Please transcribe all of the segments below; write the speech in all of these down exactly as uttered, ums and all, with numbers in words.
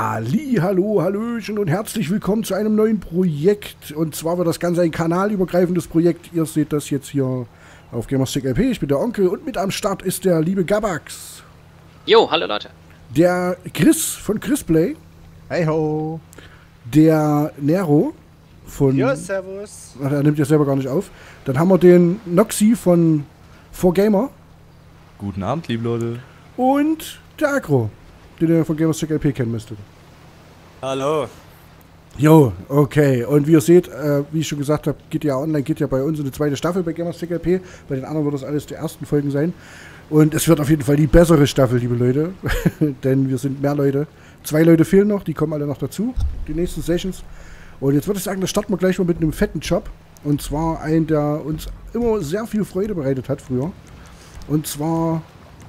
Halli, hallo, hallöchen und herzlich willkommen zu einem neuen Projekt. Und zwar wird das Ganze ein kanalübergreifendes Projekt. Ihr seht das jetzt hier auf Gamerstick L P. Ich bin der Onkel und mit am Start ist der liebe Gabax. Jo, hallo Leute. Der Chris von Chrisplay. Hey ho. Der Nero von... Ja, servus. Ach, er nimmt ja selber gar nicht auf. Dann haben wir den Noxy von four Gamer. Guten Abend, liebe Leute. Und der Agro, den ihr von Gamerstick L P kennen müsstet. Hallo. Jo, okay. Und wie ihr seht, äh, wie ich schon gesagt habe, G T A Online geht ja bei uns in die zweite Staffel bei Gamerstick L P. Bei den anderen wird das alles die ersten Folgen sein. Und es wird auf jeden Fall die bessere Staffel, liebe Leute. Denn wir sind mehr Leute. Zwei Leute fehlen noch, die kommen alle noch dazu, die nächsten Sessions. Und jetzt würde ich sagen, da starten wir gleich mal mit einem fetten Job. Und zwar einen, der uns immer sehr viel Freude bereitet hat früher. Und zwar...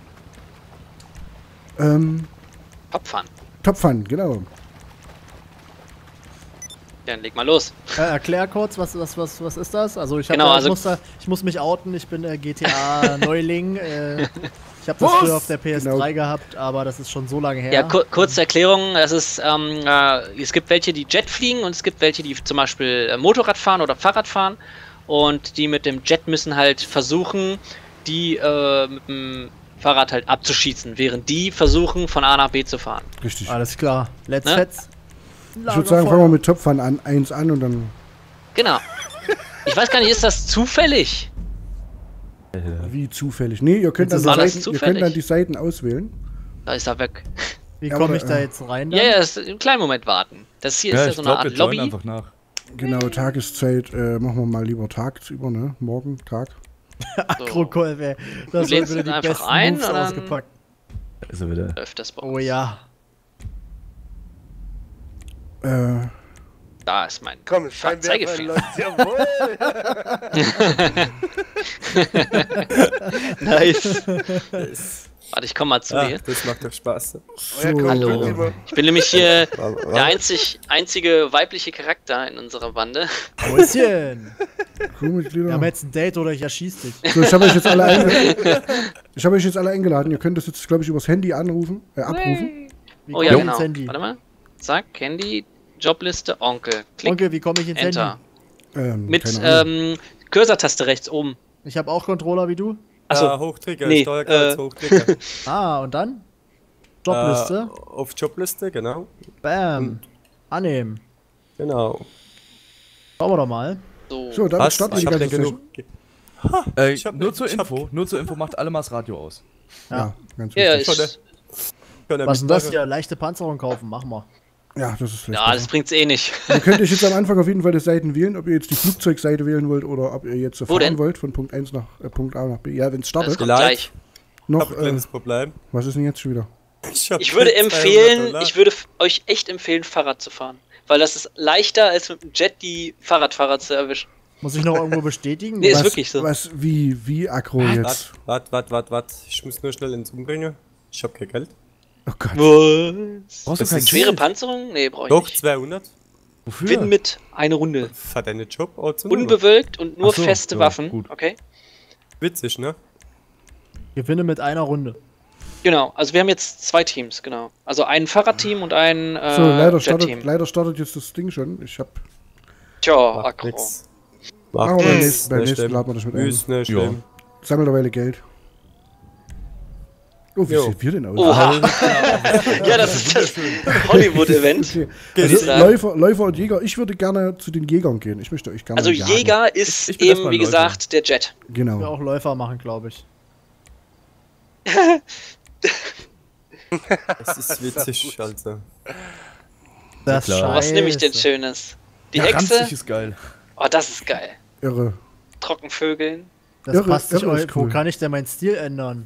Ähm... Top Fun. Top Fun, genau. Dann leg mal los. Äh, erklär kurz, was, was, was, was ist das? Also ich, hab, Genau, äh, also- ich, muss da, ich muss mich outen, ich bin äh, G T A-Neuling. äh, ich habe das Was? früher auf der P S drei Genau. gehabt, aber das ist schon so lange her. Ja, kur kurze Erklärung. Es ist, ähm, äh, es gibt welche, die Jet fliegen und es gibt welche, die zum Beispiel äh, Motorrad fahren oder Fahrrad fahren. Und die mit dem Jet müssen halt versuchen, die äh, mit dem Fahrrad halt abzuschießen, während die versuchen, von A nach B zu fahren. Richtig. Alles klar. Let's Ne? fetz. Ich würde sagen, fangen wir mit Top Fun an, eins an und dann... Genau. Ich weiß gar nicht, ist das zufällig? Wie zufällig. Nee, ihr könnt, dann War die, das Seiten, ihr zufällig? könnt dann die Seiten auswählen. Da ist er weg. Wie Ja, komme aber, ich da äh, jetzt rein dann? Ja, ja, ist, einen kleinen Moment warten. Das hier ist Ja, ja ich so eine glaube, Art wir joinen Lobby. einfach nach. Genau, Tageszeit, äh, machen wir mal lieber tagsüber, ne? Morgen, Tag. Agrokolb, ey. Das Du sind lädst wieder ihn die einfach besten ein Moves und dann- ausgepackt. Da ist er wieder. Läuft das bei Oh uns. ja. Äh, Da ist mein Komm, Scheinwerfer Zeigefinger. läuft jawohl. Nice. Warte, ich komm mal zu Ah, dir. das macht doch Spaß. so, ja, komm, Hallo. komm, immer. Ich bin nämlich hier Wa- wa- der einzig, einzige weibliche Charakter in unserer Bande. Häuschen. Wir Crewmitglieder. haben jetzt ein Date oder ich erschieß dich. So, ich habe euch jetzt alle eingeladen. Ich habe euch jetzt alle eingeladen. Ihr könnt das jetzt, glaube ich, übers Handy anrufen, äh, abrufen. Wie Oh komm ja, ich genau. ins Handy? Warte mal. Zack, Handy, Jobliste, Onkel. Klick, Onkel, wie komme ich ins Enter. Handy? Ähm, Mit keine Ahnung. ähm, Cursor-Taste rechts oben. Ich habe auch Controller wie du. Achso, Ja, Hochtrigger, nee, Steuerkreuz, äh, Hochtrigger. Ah, und dann? Jobliste. Äh, auf Jobliste, genau. Bam. Annehmen. Genau. Schauen wir doch mal. so. So, damit Was? starten wir Ich die hab ganze dir Session. genug. Äh, Ich hab- nur zur ich hab- Info, nur zur Info macht alle mal das Radio aus. Ja, ganz Ja, ja, wichtig. ist, Können Was ist denn das mitmachen. hier? Leichte Panzerung kaufen, machen wir. Ja, das ist vielleicht ja, das besser. bringt's eh nicht. Ihr könnt euch jetzt am Anfang auf jeden Fall die Seiten wählen, ob ihr jetzt die Flugzeugseite wählen wollt oder ob ihr jetzt so Wo fahren denn? wollt, von Punkt eins nach äh, Punkt A nach B. Ja, wenn es Das startet. kommt Leid. gleich. Ich Noch, hab ein äh, kleines Problem. was ist denn jetzt schon wieder? hab Ich würde zweihundert empfehlen, Dollar. ich würde f- euch echt empfehlen, Fahrrad zu fahren. Weil das ist leichter, als mit dem Jet die Fahrradfahrer zu erwischen. Muss ich noch irgendwo bestätigen? Nee, ist was, wirklich so. Was, wie, wie aggro jetzt? Wart, wart, wart, wart, wart. Ich muss nur schnell ins Umbringen. Ich hab kein Geld. Oh Gott. Was? Brauchst du Das kein ist Schwere Geld? Panzerung? Nee, brauche ich Doch, nicht. zweihundert. Wofür? Win mit eine Runde. Für deinen Job? Oh, zu Unbewölkt und nur Ach so, feste ja, Waffen. gut. Okay? Witzig, ne? Gewinne mit einer Runde. Genau, also wir haben jetzt zwei Teams, genau. Also ein Fahrradteam und ein äh, So, leider startet, Jet-Team. leider startet jetzt das Ding schon. Ich hab. Tja, Macht Akro. nix. Machen Macht wir beim nix. nächsten, beim Nicht nächsten schlimm. laden wir das mit ein. Ist nicht schlimm. Sammelt derweil Geld. Oh, wie Jo. sehen wir denn aus? Oha. Ja, das ist das Hollywood-Event. Okay. Würde ich Also, sagen. Läufer, Läufer und Jäger, ich würde gerne zu den Jägern gehen. Ich möchte euch gerne Also jagen. Jäger ist Ich bin eben, erstmal wie Läufer. gesagt, der Jet. Ich will Genau. auch Läufer machen, glaube ich. Das ist witzig, also. Das klar. Oh, was nehme ich denn Scheiße. Schönes? Die Ja, Hexe? ranzig ist geil. Oh, das ist geil. Irre. Trockenvögeln. Das Irre- passt nicht. irre ist eu- Wo cool. kann ich denn meinen Stil ändern?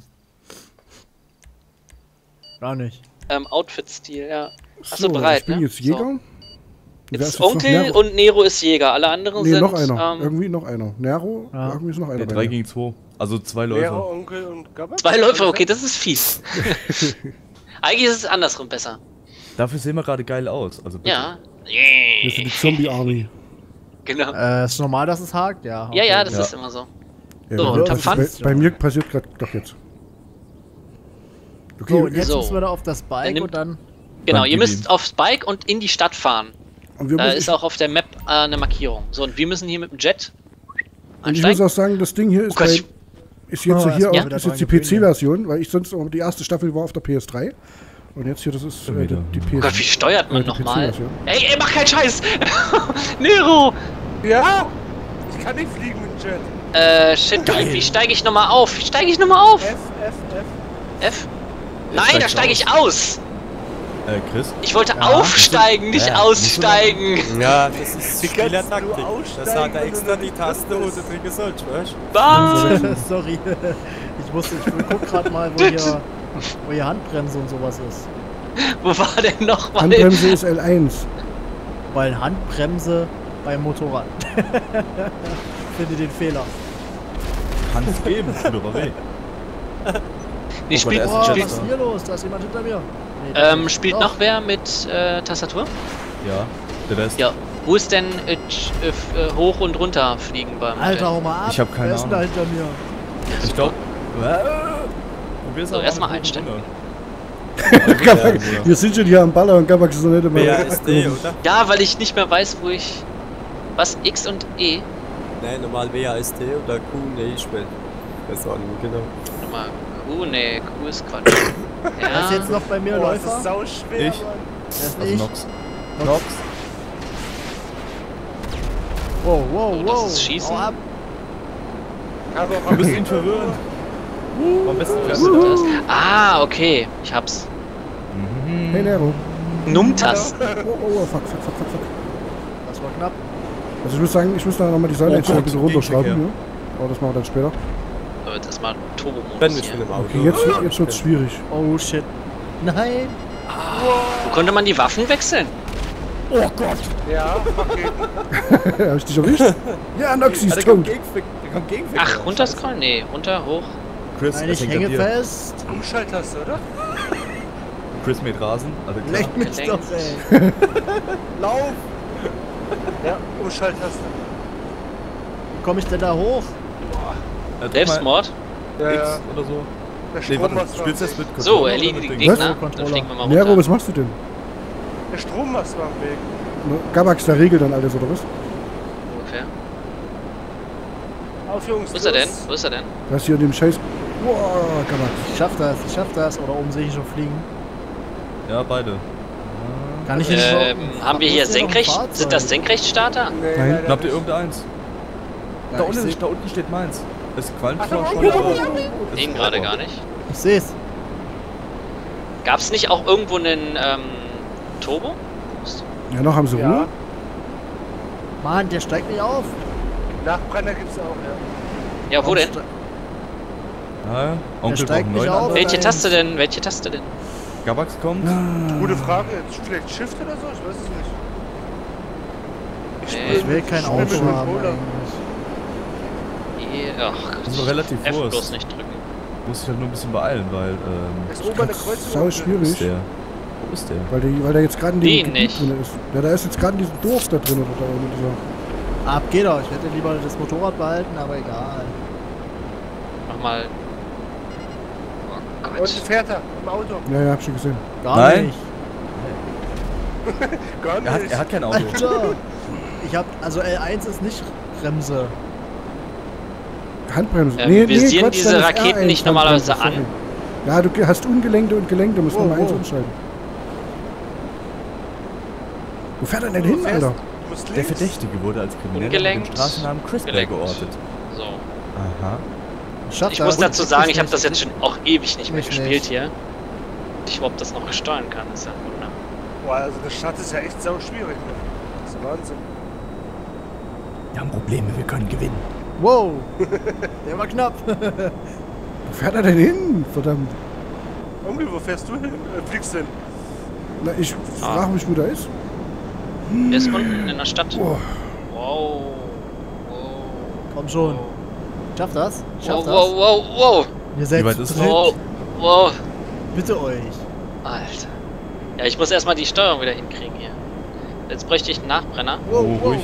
Gar nicht. Ähm, Outfit-Stil, ja. Achso, So, bereit, ich bin ne? jetzt Jäger. So. Wer Jetzt ist noch Onkel Nero? und Nero ist Jäger. Alle anderen Nee, sind. noch einer. Ähm, Irgendwie noch einer. Nero, Ja. irgendwie ist noch einer. Ja, bei drei mir. gegen zwei. Also zwei Lehrer, Läufer. Onkel und Gabba? zwei Läufer, okay, das ist fies. Eigentlich ist es andersrum besser. Dafür sehen wir gerade geil aus. Also bitte. Ja. Wir sind die Zombie-Army. Genau. Äh, ist normal, dass es hakt? Ja. Ja, ja, das Ja. ist immer so. Ja, So, das Top ist Fun? bei, bei mir passiert gerade doch jetzt. Okay, So, und jetzt So. müssen wir da auf das Bike Dann nimmt- und dann. Genau, Dann ihr gib müsst ihm. aufs Bike und in die Stadt fahren. Und, wir Da müssen, ist auch auf der Map äh, eine Markierung. So, und wir müssen hier mit dem Jet und ich muss einsteigen. auch sagen, das Ding hier ist, Oh Gott, bei, ich- ist jetzt Oh, hier erst mal auch, wieder ist jetzt die dran P C-Version, weil ich sonst auch, die erste Staffel war auf der P S drei. Und jetzt hier, das ist äh, die, die P S. Oh Gott, wie steuert man äh, die nochmal? P C-Version. Ey, ey, mach keinen Scheiß! Nero! Ja! Ich kann nicht fliegen mit dem Jet. Äh, shit, wie, wie steige ich nochmal auf? Wie steige ich nochmal auf? F, F, F. F? Nein, steigst da du steige ich aus! Äh, Chris? Ich wollte Ja. aufsteigen, nicht Ja, musst du aussteigen! Ja, das ist Wie kannst du Spielertaktik. Das aussteigen, hat er wenn extra du die nicht Taste, wo du bist? drücken sollst, weißt du? Bam! Sorry. Ich musste, ich guck gerade mal, wo hier, wo hier Handbremse und sowas ist. Wo war denn nochmal? Handbremse ist L eins. Weil Handbremse beim Motorrad. Finde den Fehler. Kann's geben, tut aber weh. Nee, Oh Gott, spielt, er ist Oh, ein was spielt, ist denn hier los? Da ist jemand hinter mir. Nee, das ähm, ist- spielt Doch. noch wer mit äh, Tastatur? Ja, der Rest. Ja. Wo ist denn äh, tsch- äh, f- äh, hoch und runter fliegen beim Alter, hau mal ab. Ich hab keine Wer ist denn da Ahnung. hinter mir? Ich glaub. Probier's So, aber erst mal mit einstellen. Bruder. Gabak, wir sind schon hier am Baller und Gabak ist noch nicht immer. W A S D, oder? Ja, weil ich nicht mehr weiß, wo ich... Was? X und E? Nein, normal W A S D oder Q, nee, ich will. Das auch nicht, genau. Warte mal. Q, nee, Q ist Quatsch. Wer ist Ja. jetzt noch bei mir, Oh, das Läufer? ist sau schwer, Ich? Mann. Wer ist Also nicht? Nox. Nox. Wow, wow, Oh, das wow. ist Schießen? Hau ab. Kann doch Du bist ihn verwirrend. Am besten Was fährst ist du das? Ah, okay. Ich hab's. Hey Nero. Numtas. Oh, oh, oh, fuck, fuck, fuck, fuck, fuck. Das war knapp. Also ich muss sagen, ich muss da nochmal die Oh Seileinstellung ein Gott, bisschen runterschrauben. Gegenverkehr. Ja. Aber das machen wir dann später. So, jetzt erstmal Turbo-Modus Wenn ich von hier. dem Auto. Okay, jetzt, jetzt wird's schwierig. Oh shit. Nein. Wo konnte man die Waffen wechseln? Oh Gott. Ja, Paketen. Hab ich dich erwischt? Ja, Noxy Ah, ist der kommt tot. Gegenverkehr. Der kommt Gegenverkehr. Ach, runterscrollen? Nee, runter, hoch. Chris, Nein, es ich hängt an hänge dir. fest. Umschalttaste, oder? Chris mäht Rasen. Also klar. Leck mich Gelenkt. doch, ey. Lauf. Ja, Umschalttaste. Wie komme ich denn da hoch? Äh, drück mal Selbstmord? Ja, X ja. oder so. Der Nee, warte, Strommast war spielst du am das Weg. mit So, Controller erledige oder die mit Ding? Gegner. Dann Controller. fliegen wir mal Nero, runter. was machst du denn? Der Strommast war am Weg. Gabax, der regelt dann alles, oder was? Ungefähr. Auf, Jungs. Wo ist er denn? los. Wo ist er denn? Du hast hier in dem Scheiß... Boah, Gabax. Ich schaff das, ich schaff das. Oder oben sehe ich schon fliegen. Ja, beide. Kann ich nicht Ähm, haben wir hier Ist hier noch ein Senkrecht? Fahrzeug? Sind das Senkrechtstarter? Nee, Nein. leider Habt ihr nicht. irgendeins? Ja, da, ich unten, seh- ist- da unten steht meins. Es qualmt Ach, zwar da schon, unten. aber... Den gerade gar nicht. Ich seh's. Gab es nicht auch irgendwo einen ähm, Turbo? Ja, noch haben sie Ja, Ruhe. Mann, der steigt nicht auf. Nachbrenner gibt's auch, ja. Ja, wo denn? Ja, ja. Onkel braucht steigt einen nicht neuen auf. Anlauf. Welche eins. Taste denn? Welche Taste denn? Gabax kommt. Gute Frage. Vielleicht Shift oder so? Ich weiß es nicht. Nee. Ich will kein spiel mit Auto haben Controller. E Ach Gott. Das ist doch relativ F Wurst. bloß nicht drücken. Muss ich halt nur ein bisschen beeilen, weil, ähm... Ist oben eine Das Kreuzung. ist sau Wo ist schwierig. der? Wo ist der? Weil der, weil der jetzt gerade in dem Den Gebiet nicht. drin ist. Ja, da ist jetzt gerade in diesem Dorf da drin. Oder da in dieser. Ab geht er. Ich hätte lieber das Motorrad behalten, aber egal. Nochmal. Oh Und Gott. fährt er im Auto. Ja, ja, hab schon gesehen. Gar Nein. nicht. Gar Er hat, nicht. er hat kein Auto. Alter. Ich hab, also L eins ist nicht Bremse. Handbremse. Ähm, visieren Quatsch, diese dann ist Raketen R eins nicht normalerweise Handbremse, an? sorry. Ja, du ge- hast ungelenkte und gelenkte, musst Wow, Nummer eins wow. umschalten. Wo fährt er denn hin, fährst- Alter? Du musst Der links. Verdächtige wurde als Krimineller mit dem Ungelenkt. Straßennamen Crispberg Gelenkt. geortet. So. Aha. Schaff Ich das. muss dazu sagen, ich habe nicht. das jetzt schon auch ewig nicht mehr Ich gespielt nicht. hier. Ich überhaupt das noch steuern kann, ist ja ein Wunder. Boah, also das Stadt ist ja echt sau schwierig. Ne? Das ist Wahnsinn. Wir haben Probleme, wir können gewinnen. Wow. Der war knapp. Wo fährt er denn hin? Verdammt. Onkel, wo fährst du hin? Äh, fliegst du hin? Na, ich Ah. frage mich, wo der ist. Der ist unten in der Stadt. Boah. Wow. Wow. Komm schon. Schaff das. Schaff Wow, das. wow, wow, wow. Ihr seid Wie weit zu ist es? dritt. Wow. Wow. Bitte euch. Alter. Ja, ich muss erstmal die Steuerung wieder hinkriegen hier. Jetzt bräuchte ich einen Nachbrenner. Wow, oh, wow. ruhig.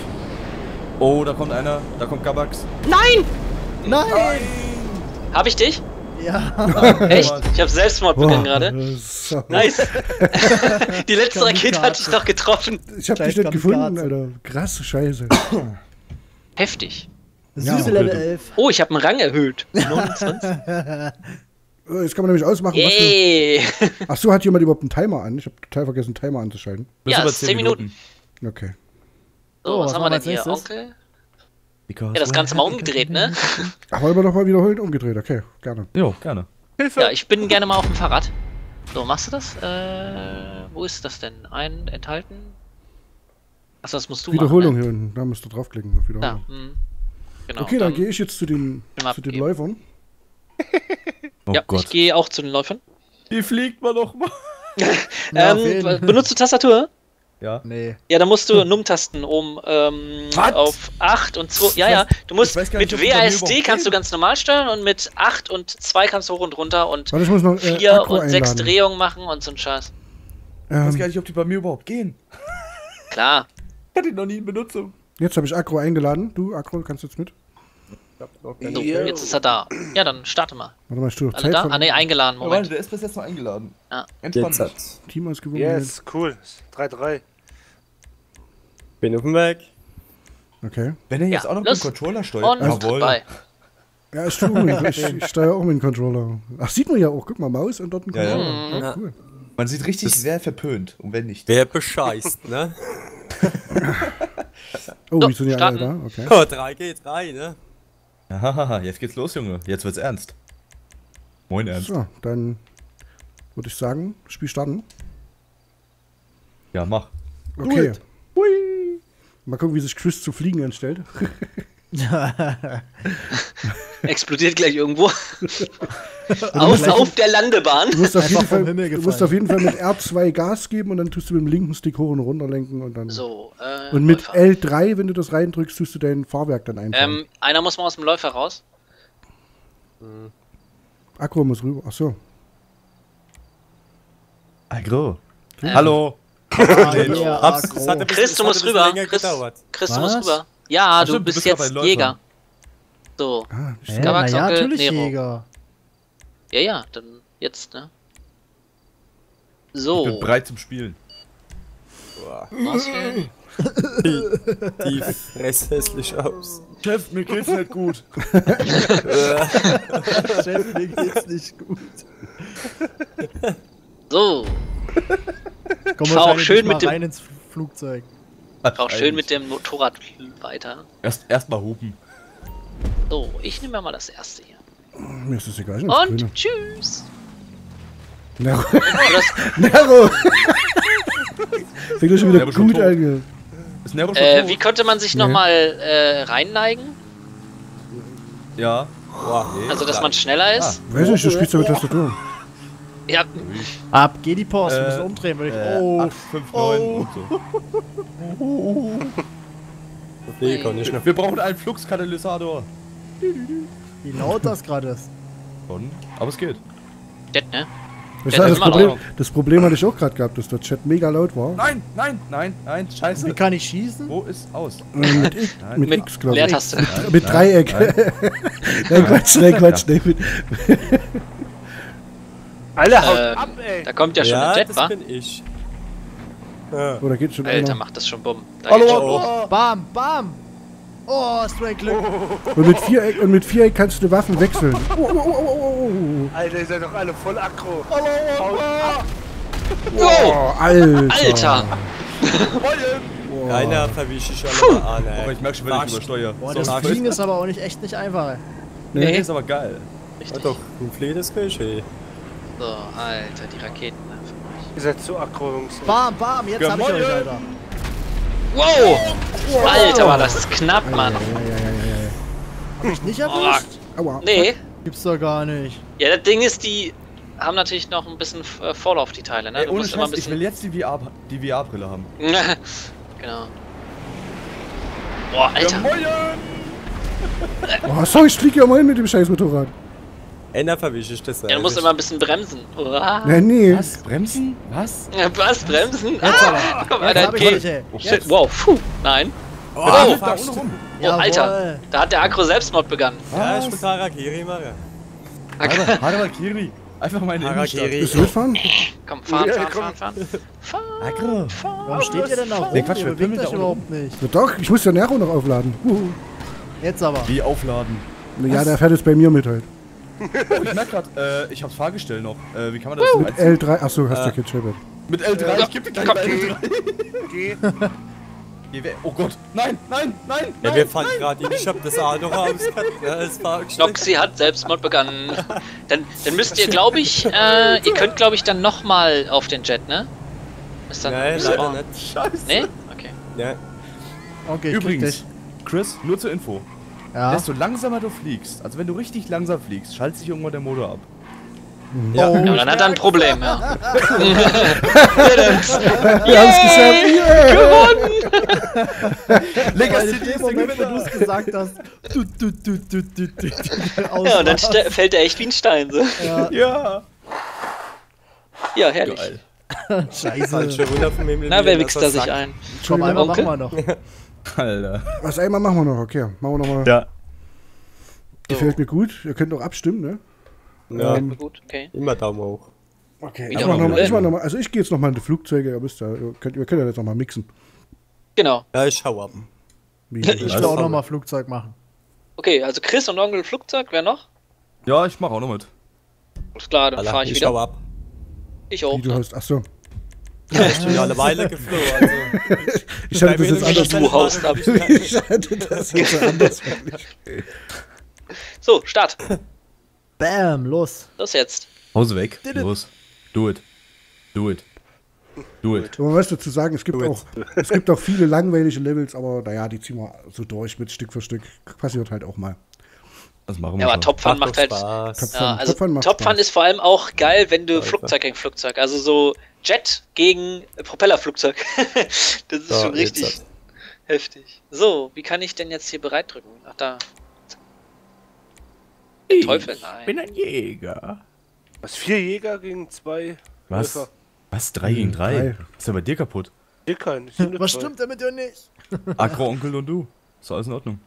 Oh, da kommt einer. Da kommt Gabax. Nein! Nein! Hab ich dich? Ja. Echt? Ich habe Selbstmord begangen gerade. So. Nice. Die letzte Kamikaze. Rakete hatte ich doch getroffen. Ich hab dich Scheiß nicht gefunden, Kamikaze. Alter. Krasse Scheiße. Heftig. Ja, Süße Level elf. Oh, ich habe einen Rang erhöht. neunundzwanzig. Äh, Jetzt kann man nämlich ausmachen, was für... Yay. Ach so, hat jemand überhaupt einen Timer an? Ich habe total vergessen, Timer anzuschalten. Das Ja, sind aber ist zehn Minuten. Okay. So, was, was haben wir machen denn wir hier, als nächstes? Onkel? Because Ja, das Ganze mal umgedreht, ne? Ach, wollen wir doch mal wiederholen? Umgedreht, okay, gerne. Jo, gerne. Ja, ich bin gerne mal auf dem Fahrrad. So, machst du das? Äh, wo ist das denn? Ein enthalten? Achso, das musst du Wiederholung machen. hier unten, da musst du draufklicken auf Ne? Da, Wiederholung. hm. Genau. Okay, dann gehe ich jetzt zu den, Mal zu den abgeben. Läufern. Oh Ja, Gott. ich gehe auch zu den Läufern. Wie fliegt man noch mal? Ja, auf ähm, jeden. benutzt du Tastatur? Ja. Nee. Ja, dann musst du Num-Tasten um ähm, Was? auf acht und zwei. Ja, ja, du musst ich weiß gar mit nicht, ob die bei mir W A S D überhaupt kannst du gehen. ganz normal steuern und mit acht und zwei kannst du hoch und runter und Warte, ich muss noch äh, vier Akku und sechs einladen. Drehungen machen und so ein Scheiß. Ich weiß gar Ähm, nicht, ob die bei mir überhaupt gehen. Klar. Ich hatte die noch nie in Benutzung. jetzt habe ich Akku eingeladen. Du, Akku, kannst jetzt mit? So, jetzt ist er da. Ja, dann starte mal. Warte mal, ich tue noch Alle Zeit da? von Ah, ne, eingeladen. Ja, warte, Moment. der ist bis jetzt noch eingeladen. Ja. Entspannt. Jetzt dich. hat. Team ausgewogen. Yes, cool. drei drei. Bin auf dem Weg. Okay. Wenn er jetzt Ja, auch noch los. mit dem Controller steuert. Und tritt bei. Ja, ich, tue mit, ich, ich steuere auch mit dem Controller. Ach, sieht man ja auch. Guck mal, Maus und dort ein Ja, ja. Controller. Ja, Ja. cool. Man sieht richtig, Das- wer verpönt und wenn nicht. Wer bescheißt, ne? Oh, So, wie sind die alle starten. da? Okay. Oh, drei geht drei, ne? Hahaha, jetzt geht's los, Junge. Jetzt wird's ernst. Moin, Ernst. So, dann würde ich sagen, Spiel starten. Ja, mach. Okay. Mal gucken, wie sich Chris zu fliegen anstellt. Explodiert gleich irgendwo. musst auf, gleich- auf der Landebahn. Du musst, auf Einfach jeden, vom Fall, Himmel du musst gefallen. auf jeden Fall mit R zwei Gas geben und dann tust du mit dem linken Stick hoch und runter lenken und dann. So, äh, Und mit Läufer. L drei, wenn du das reindrückst, tust du dein Fahrwerk dann einfahren. Ähm, einer muss mal aus dem Läufer raus. Akku muss rüber. Achso. Agro. Ähm, Hallo. Ah, yeah, Hab's, aggro. es hat ein bisschen, Chris, es du hat musst ein bisschen rüber. länger Chris, gedauert. Chris du Was? musst rüber. Ja, Ach du stimmt, du bist bist grad jetzt bei den Jäger. So. Ah, ich Hä, seh- na Tabaks- ja, Onkel natürlich Nero. Jäger. Ja, ja, dann jetzt, ne? Ich bin So. bereit zum Spielen. Auswählen. Die, die Fresse hässlich aus. Chef, mir geht's nicht gut. Chef, mir geht's nicht gut. So. Komm Fahr auch wahrscheinlich schön nicht mal mit dem- rein ins Flugzeug. Auch schön mit dem Motorrad weiter. Erst, erst mal hupen. So, ich nehme mir mal das erste hier. Mir ist das egal. Ich nehm das Grüne. Und tschüss. Nero. Oh, das, Nero! Fängt das schon wieder Nero schon gut tot. an. Ist Nero schon äh, tot? wie könnte man sich Nee. nochmal äh, reinneigen? Ja. Boah, nee. Also, dass man schneller ist? Weiß nicht, du spielst ja mit Tastatur. Ja, Ab, geh die Post, wir Äh, müssen umdrehen, würde ich. Äh, Oh, acht, fünf, neun Oh. und so. nee, kann ich noch. Wir brauchen einen Fluxkatalysator. wie laut das gerade ist. Schon. Aber es geht. Jet, ne? Das, Ja, war das das, ist immer Problem, laut. das Problem hatte ich auch gerade gehabt, dass der Chat mega laut war. Nein, nein, nein, nein, scheiße. Wie kann ich schießen? Wo ist aus? Äh, mit X, Nein. mit Mit X glaube ich. Leertaste. Mit, mit Nein, Dreieck. Nein, Quatsch, nein, Quatsch. Nein, mit, Alle haut Ähm, ab, ey. Da kommt ja schon Ja, ein Jet, das wa? bin ich. oh, da geht schon Alter, einer. macht das schon bumm. Da Hallo, geht schon hallo. los. Oh, bam, bam! Oh, hast du ein Glück. Und mit Viereck, und mit Viereck kannst du Waffen wechseln. Oh, oh, oh, oh, oh, oh. Alter, ihr seid doch alle voll aggro. Wow! Alter. Alter! Keiner verwische ich alle mal an, Aber ey. ich merke schon, wenn ich übersteuere. Boah, So, das das Fliegen ist aber auch nicht echt nicht einfach. nee, Nee. ist aber geil. Ja, Richtig. doch, ein Flieh, das kann ich, ey. So, Alter, die Raketen. ne, Ihr seid zu aggro, Jungs. Bam, bam, jetzt hab ich Gemoin. euch, Alter. Wow! Alter, war das knapp, Mann. Hab ich nicht Oh, erwischt? Aua. nee. Gibt's doch gar nicht. Ja, das Ding ist, die haben natürlich noch ein bisschen äh, Vorlauf, die Teile, ne? Ey, Du ohne musst immer ein Scheiß, ich will bisschen. jetzt die V R die V R-Brille haben. Genau. Boah, Alter. Oh, sorry, ich fliege ja mal hin mit dem scheiß Motorrad. Einer verwische ich das, Ja, du musst immer ein bisschen bremsen. Uah. Nein, nee. Was? Bremsen? Was? Ja, was? Bremsen? Jetzt Ah, aber. guck mal, Jetzt der hab ich geht. euch, ey. Shit, Jetzt. wow, puh, nein. Oh, Oh, Da unten rum. Oh, Alter, Jawohl. da hat der Agro Selbstmord begangen. Ja, ich muss Harakiri machen. Hara- Harakiri. Einfach mal in die Innenstadt. Harakiri. Willst du mitfahren? Komm, fahren, Ja, fahren, komm. fahren, fahren. Fahren, Agro. fahren. Warum steht ihr denn da rum? Nee, Quatsch, Ihr wir bewegt pimmeln euch da überhaupt nicht. Ja, doch, ich muss den Nero noch aufladen. Huhu. Jetzt aber. Wie aufladen? Ja, der fährt jetzt bei mir mit halt. Oh, ich merk grad, äh, ich hab's Fahrgestell noch. Äh, wie kann man das Mit L drei, achso, hast du Äh. kein Schild. Mit L drei, ich geb dir gleich Komm, mal L Geh. drei. Geh. Geh weg. Oh Gott, nein, nein, nein, Ja, nein. wir fahren gerade in, ich hab das Auto rausgehabt, ja, das war Noxy hat Selbstmord begangen. Dann, dann müsst ihr, glaube ich, äh, ihr könnt, glaube ich, dann nochmal auf den Jet, ne? Ist dann Nein, ist leider dann- nicht. Scheiße. Nee? Okay. Ja. Okay, ich krieg Übrigens, dich. Chris, nur zur Info. Ja. Desto langsamer du fliegst, also wenn du richtig langsam fliegst, schaltet sich irgendwann der Motor ab. Ja. Oh, Ja, dann hat er ein Problem, ja. Wir haben es geschafft! Yeah! Legacy in dem Moment, wo du es gesagt hast. Du, du, du, du, du, du, du, Ja, und dann ste- fällt er echt wie ein Stein, so. Ja, Ja. Ja, herrlich. Geil. scheiße. Falsche Wunder von mir. Na, wer wichst da sich ein? Komm, einmal Onkel? machen wir noch. Alter. Was einmal machen wir noch, okay. Machen wir nochmal. Ja. Gefällt mir gut. Ihr könnt auch abstimmen, ne? Ja, Ähm, Gut, okay. immer Daumen hoch. Okay, Wieder ich mach mal noch mal, ich mach blenden. noch mal, also ich gehe jetzt nochmal in die Flugzeuge, ihr müsst ja, ihr könnt, ihr könnt ja jetzt nochmal mixen. Genau. Ja, ich schau ab. Wie Ich Ich ich will auch noch mal Flugzeug machen. Okay, also Chris und Onkel Flugzeug, wer noch? Ja, ich mach auch noch mit. Ist klar, dann Alter, fahre ich ich schau wieder. ab. Ich auch. wie du hast, achso. Ich bin ja eine Weile geflogen, also. Ich schalte das jetzt Wie anders. du haust ab. Ich schalte das jetzt anders. So, Start. Bam, los. Los jetzt. Hause weg. Los. Do it. Do it. Do it. Und man muss dazu sagen, es gibt, Gut. auch, es gibt auch viele langweilige Levels, aber naja, die ziehen wir so durch mit Stück für Stück. Passiert halt auch mal. Das machen wir Ja, aber schon. Top Fun macht doch halt. Spaß. Top- Ja, also Top Fun macht Top Fun Spaß. ist vor allem auch geil, wenn du Alter. Flugzeug gegen Flugzeug, also so Jet gegen Propellerflugzeug. Das ist Ja, schon richtig jetzt. heftig. So, wie kann ich denn jetzt hier bereit drücken? Ach da. Der Teufel, nein. ein Jäger. Was, vier Jäger gegen zwei Was? Läufer? Was? Drei gegen drei? drei. Ist ja bei dir kaputt. Dicker, nicht sind Was zwei. stimmt denn mit dir nicht? Agro, Onkel und du. Ist alles in Ordnung.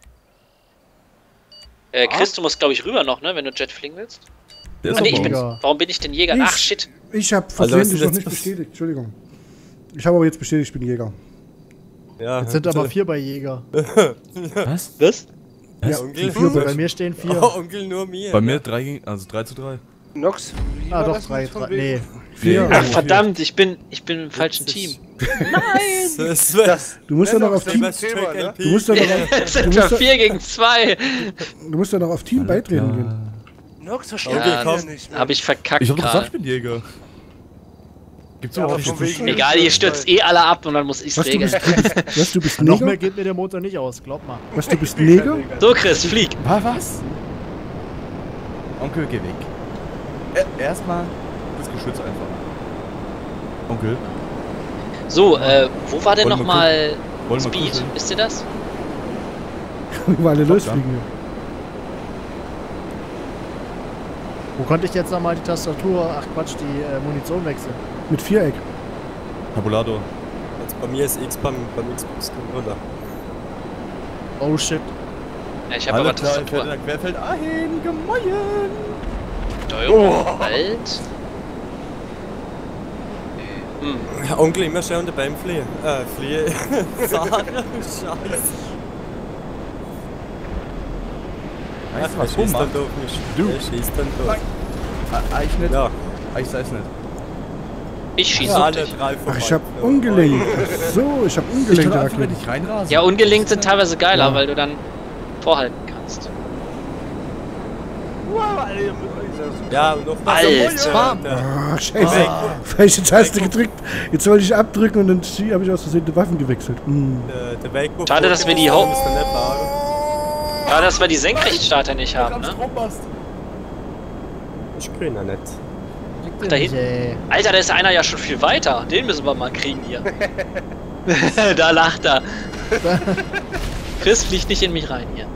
Äh, Chris, du musst glaube ich rüber noch, ne, wenn du Jet fliegen willst. Der ist Ah, nee, doch ich bei bin, Jäger. warum bin ich denn Jäger? Ich- Ach shit. Ich habe Also, was versehentlich ist noch jetzt- nicht bestätigt, Entschuldigung. Ich habe aber jetzt bestätigt, ich bin Jäger. Ja, Jetzt sind aber vier bei Jäger. Was? Was? Ja, Onkel? die vier Bei bei mir stehen vier. Oh, Onkel nur mir. Bei mir drei gegen, also drei zu drei. Nox, wie Ah, war doch, das drei, mit von drei. wegen? Nee. vier. Ach verdammt, ich bin, ich bin im falschen Team. Das wär- Das, Du musst ja noch auf das Team, ist das Thema, ne? du musst ja noch auf, Es sind musst ja ja- vier gegen zwei. du musst ja noch auf Team beitreten gehen. Nox, versteht Ja, ja nicht mehr. Hab ich verkackt Ich hab doch gesagt, ich gerade. bin Jäger. Gibt's Ja, aber überhaupt von nicht. wegen- Egal, ihr stürzt eh alle ab und dann muss ich's Was, du regeln. bist, du bist, was, du bist Noch mehr Neger? geht mir der Motor nicht aus, glaub mal. Was, du bist Neger? So Chris, flieg. Was? Was? Onkel, geh weg. E- Erstmal das Geschütz einfach. Onkel, So, äh, wo war denn Wollen wir nochmal wollen wir Speed? kuscheln? Wisst ihr das? Weil alle losfliegen. Wo konnte ich jetzt nochmal die Tastatur, ach Quatsch, die äh, Munition wechseln? Mit Viereck. Tabulator. Also bei mir ist X beim, beim Xbox-Controller. Oh shit. Ja, ich habe aber Alle klar, Tastatur. fährt, querfeld ein, gemein. Steuerung, Alt. Hm. Ja, Onkel immer schön beim Fliehen. Äh, Fliehen. Fahren. Scheiße. Weißt du, Er was schießt Oma? dann doof nicht. Du. Er schießt dann doof. Nein. Ah, ich nicht. Ja, Ah, ich sei's nicht. Ich schieße ja auf alle dich. drei vorbei. Ach, ich hab Ja. ungelenkt. Ach so, ich hab Ich kann ungelenkte einfach, wenn Raketen. ich reinrase. Ja, ungelinkt sind teilweise geiler, Ja. weil du dann vorhalten kannst. Wow, Alter, mit euch sagst du. Ja, und noch was. Alter. Ah, scheiße. Falsche Taste gedrückt. Jetzt wollte ich abdrücken und dann habe ich aus Versehen die Waffen gewechselt. Hm. Der, der Weg, wo Schade, dass wir die Haupt. Haupt- Ja, dass wir die Senkrechtstarter nicht haben, ne? Ich grüner nicht. Ach, da hinten. Ey. Alter, da ist einer ja schon viel weiter. Den müssen wir mal kriegen hier. Da lacht er. Chris fliegt nicht in mich rein hier.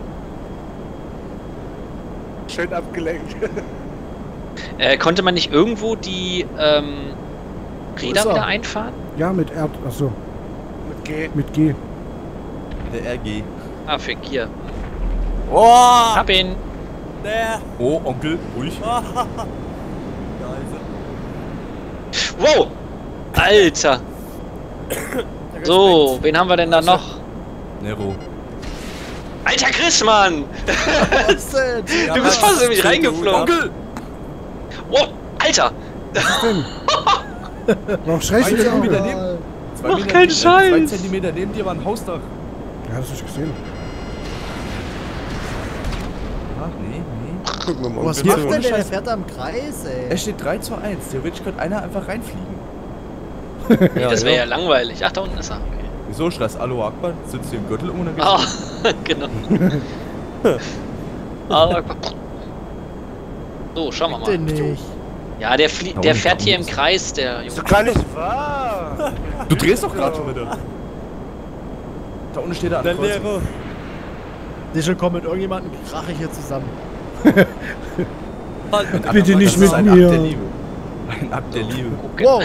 Schön abgelenkt. Äh, konnte man nicht irgendwo die ähm, Räder ist er? wieder einfahren? Ja, mit R. Achso, Mit G. mit G. Der R G. Ah, für Gier. Oh! Hab ihn. Der. Oh, Onkel, ruhig. Wow! Alter! So, wen haben wir denn da noch? Nero. Alter Chris, Mann! Was denn? Du bist fast in mich reingeflogen. Onkel! Wow! Alter! Was denn? Warum schreist du denn auch wieder? Neben, Zwei Mach Meter keinen neben- Zwei Scheiß. Zentimeter neben dir war ein Hausdach. Ja, das hab ich gesehen. Ach, nee, nee. Gucken wir mal. was Hier, macht denn ohne der? Der Scheiß. fährt da im Kreis, ey. Es steht drei zu eins. Theoretisch könnte einer einfach reinfliegen. Nee, das wäre ja langweilig. Ach, da unten ist er. Okay. Wieso schreist Allo Akbar? Sitzt hier im Gürtel um und dann Ah, genau. Aber, so, schauen wir Den mal. nicht. Ja, der, flie der fährt hier im Kreis, der Junge. So kann nicht wahr. Du drehst doch gerade schon wieder. Da unten steht er an Der der Kreuzung. Nero. Sicher, komm mit irgendjemandem krache ich hier zusammen. Halt, Bitte nicht Das mit ist ein Akt mir. der Liebe. Ein Akt der Liebe. Wow.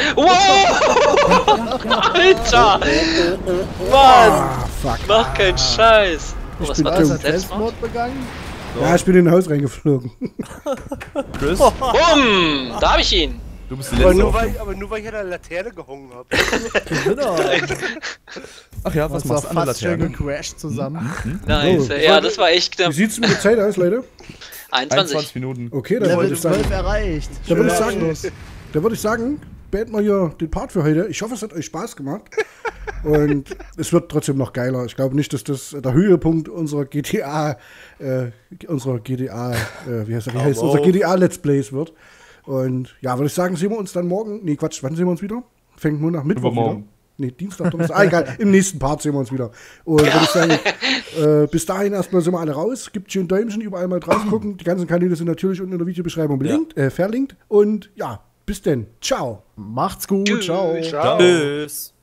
Wow! Alter! Mann! Ah, fuck. Mach keinen Scheiß! Oh, Ich was bin war Was das? dumm. hat Selbstmord? Selbstmord begangen? Ja, ich bin in ein Haus reingeflogen. Chris, Bumm! Da hab ich ihn! du bist die Aber letzte nur, weil, Hoffnung. aber nur weil ich an der Laterne gehungen habe. Gewinner. Ach ja, was Was war machst du an der fast schon Laterne? gecrashed zusammen. Nice. Oh. Ja, das war echt Wie knapp. sieht's mit der Zeit aus, Leute? einundzwanzig. einundzwanzig Minuten. Okay, dann würde Level ich sagen, zwölf erreicht. dann würde ich Schöner sagen, Abschluss. dann würde ich sagen, beenden wir hier den Part für heute. Ich hoffe, es hat euch Spaß gemacht. Und es wird trotzdem noch geiler. Ich glaube nicht, dass das der Höhepunkt unserer G T A, äh, unserer G T A, äh, wie heißt, das? Wie heißt unser G T A Let's Plays wird. Und ja, würde ich sagen, sehen wir uns dann morgen. Nee, Quatsch, wann sehen wir uns wieder? Fängt nur nach Mittwoch wieder. Übermorgen. Nee, Dienstag, Donnerstag. Ah, egal. Im nächsten Part sehen wir uns wieder. Und würde ich sagen, äh, bis dahin erstmal sind wir alle raus. Gibt schön Däumchen, überall mal drauf gucken. Die ganzen Kanäle sind natürlich unten in der Videobeschreibung belinkt, äh, verlinkt. Und ja, bis denn. Ciao. Macht's gut. Tschüss. Ciao. Ciao. Tschüss.